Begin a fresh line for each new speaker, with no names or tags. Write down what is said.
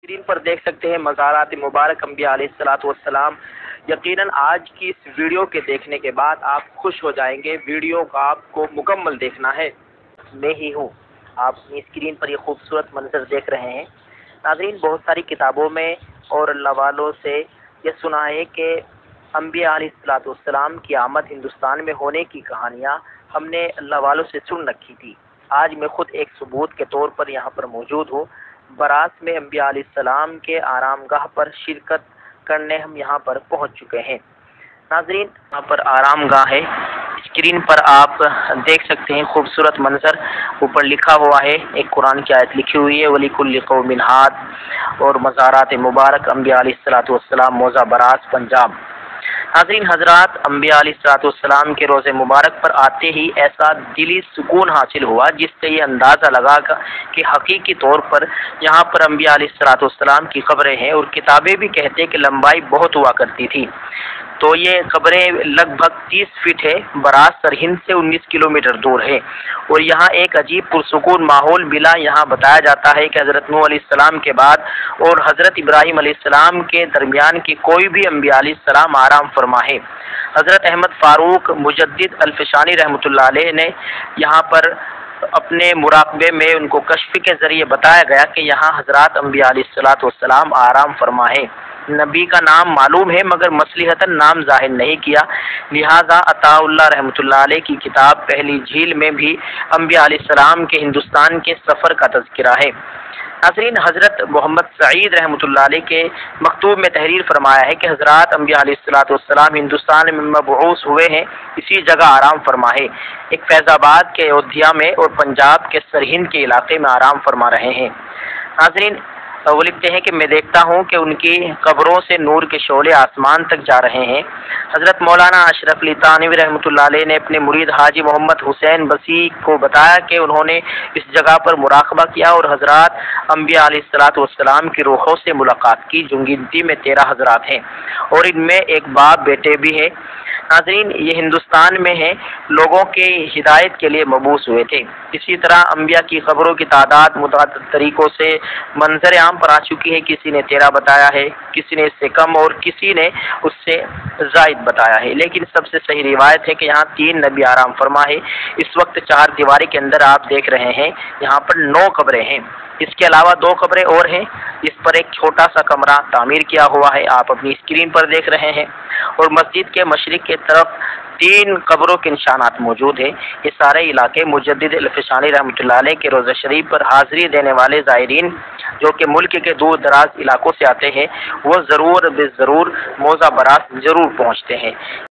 Screen पर देख सकते हैं मज़ारात मुबारक अंबिया अलैहिस्सलातु वस्सलाम। यकीनन आज की इस वीडियो के देखने के बाद आप खुश हो जाएंगे। वीडियो का आपको मुकम्मल देखना है। मैं ही हूँ, आप अपनी स्क्रीन पर ये खूबसूरत मंजर देख रहे हैं। नाज़रीन, बहुत सारी किताबों में और लवालों से ये सुना है कि अंबिया अलैहिस्सलातु वस्सलाम की आमद हिंदुस्तान में होने की कहानियाँ हमने लवालों से सुन रखी थी। आज मैं खुद एक सबूत के तौर पर यहाँ पर मौजूद हूँ। बरास में अंबिया अलैहिस्सलाम के आरामगाह पर शिरकत करने हम यहाँ पर पहुँच चुके हैं। नाज़रीन, यहाँ पर आरामगाह है। स्क्रीन पर आप देख सकते हैं खूबसूरत मंजर। ऊपर लिखा हुआ है, एक कुरान की आयत लिखी हुई है, वलिकुल्लि कौमिन हाद, और मज़ारात मुबारक अंबिया अलैहिस्सलातु वस्सलाम, मौज़ा बरास, पंजाब। नाज़रीन हज़रात, अंबिया अलैहिस्सलातु वस्सलाम के रोज़े मुबारक पर आते ही ऐसा दिली सुकून हासिल हुआ जिससे ये अंदाज़ा लगा कि हकीकी तौर पर यहाँ पर अंबिया अलैहिस्सलातु वस्सलाम की कब्रें हैं। और किताबें भी कहते हैं कि लंबाई बहुत हुआ करती थी। तो ये कब्रें लगभग 30 फीट है। बरास सरहिंद से 19 किलोमीटर दूर है। और यहाँ एक अजीब पुरसुकून माहौल मिला। यहाँ बताया जाता है कि हज़रत नूह अलैहिस्सलाम के बाद और हज़रत इब्राहीम अलैहिस्सलाम के दरमियान की कोई भी अंबिया अलैहिस्सलाम आराम फरमा है। हज़रत अहमद फ़ारूक मुजद्दिद अल्फ़शानी रहमतुल्लाह अलैह ने यहाँ पर अपने मुराक़बे में उनको कश्फ के ज़रिए बताया गया कि यहाँ हज़रात अंबिया अलैहिस्सलातु वस्सलाम आराम फरमा है। नबी का नाम मालूम है मगर मसलिहतन नाम ज़ाहिर नहीं किया। लिहाजा अताउल्लाह रहमतुल्लाह अलैह की किताब पहली झील में भी अंबिया अलैहिस्सलाम के हिंदुस्तान के सफ़र का तज़किरा है। नाज़रीन, हज़रत मोहम्मद सईद रहमतुल्लाह अलैह के मकतूब में तहरीर फरमाया है कि हज़रात अंबिया अलैहिस्सलातु वस्सलाम हिंदुस्तान में मबऊस हुए हैं, इसी जगह आराम फरमा है। एक फैज़ाबाद के अयोध्या में और पंजाब के सरहिंद के इलाके में आराम फरमा रहे हैं। नाज़रीन, वो लिखते हैं कि मैं देखता हूँ कि उनकी कब्रों से नूर के शोले आसमान तक जा रहे हैं। हज़रत मौलाना अशरफ अली थानवी रहमतुल्लाह अलैह ने अपने मुरीद हाजी मोहम्मद हुसैन बसी को बताया कि उन्होंने इस जगह पर मुराक़बा किया और हज़रात अंबिया अलैहिस्सलातु वस्सलाम की रूहों से मुलाकात की, जो गिनती में 13 हज़रात हैं और इनमें एक बाप बेटे भी है। नाज़रीन, ये हिंदुस्तान में है, लोगों के हिदायत के लिए मबूस हुए थे। इसी तरह अंबिया की खबरों की तादाद मुतअद्दिद तरीक़ों से मंजर आम पर आ चुकी है। किसी ने 13 बताया है, किसी ने इससे कम और किसी ने उससे ज़ायद बताया है। लेकिन सबसे सही रिवायत है कि यहाँ 3 नबी आराम फरमा है। इस वक्त 4 दीवारी के अंदर आप देख रहे हैं, यहाँ पर 9 कब्रें हैं। इसके अलावा 2 कब्रें और हैं। इस पर एक छोटा सा कमरा तामीर किया हुआ है, आप अपनी स्क्रीन पर देख रहे हैं। और मस्जिद के मशरिक के तरफ 3 कब्रों के निशानात मौजूद है। ये सारे इलाके मुजद्दिद अल्फ़शानी रहमतुल्लाह अलैह के रोज़ा शरीफ पर हाज़िरी देने वाले ज़ायरीन जो कि मुल्क के दूर दराज इलाकों से आते हैं, वो ज़रूर बेज़रूर मौज़ा बरास ज़रूर पहुँचते हैं।